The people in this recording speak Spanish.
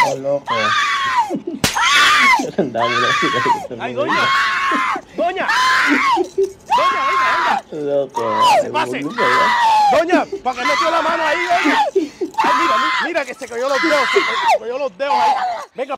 loco. Dámelo, ¡Ay, doña! ¡Doña! ¡Doña, venga, venga! loco. ¡Pase! ¡Doña! ¿Para qué metió la mano ahí, doña? ¡Ay, mira, mira que se cayó los dedos! Se cayó los dedos ahí. Venga.